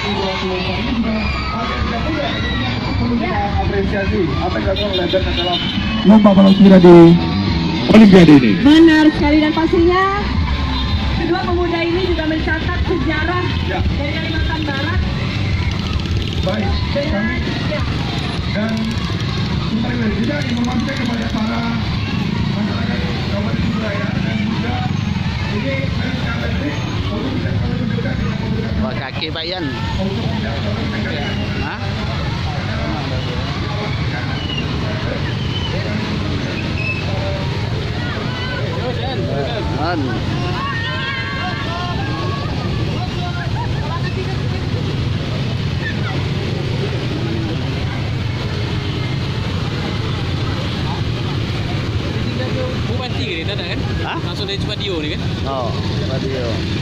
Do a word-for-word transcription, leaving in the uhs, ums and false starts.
apresiasi apa yang dilakukan oleh Bernard dalam lomba balap sepeda di Olimpiade ini. Benar sekali, dan pastinya kedua pemuda ini juga mencatat sejarah ya. Dari Kalimantan Barat. Baik. Dengan, ya. Dan sebentar lagi juga informasi kepada para masyarakat Kabupaten Surabaya dan juga ini saya ini untuk bisa menunjukkan Wah, kaki Pak Yan. untuk tidak Hah? On. Bupati kan, kan? Hah? Langsung dari Cipadio nih kan? Oh, radio.